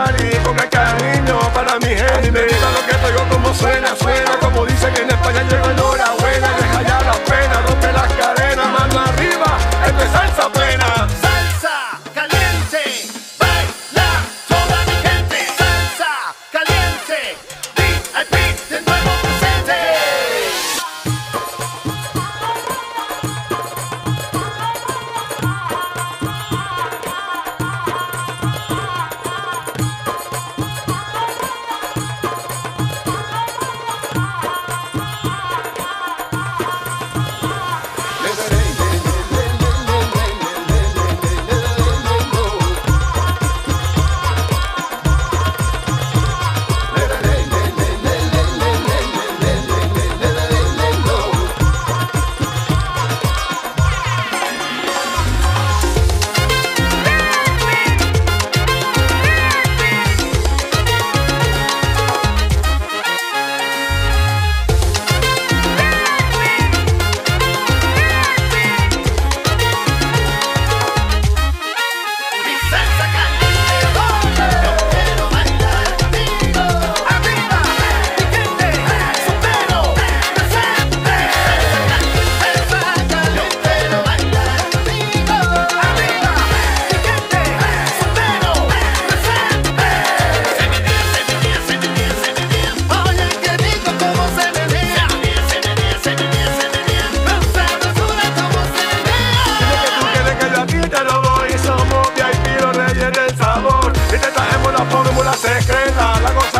Cali con el cariño para mi gente. Y me diga lo que traigo como suena, suena como dicen en España, llegó enhorabuena. Deja ya la pena, rompe las cadenas, mano arriba, esto es salsa plena. Salsa caliente, baila toda mi gente. Salsa caliente, VIP de nuevo presente. Y te traemos la fórmula secreta, la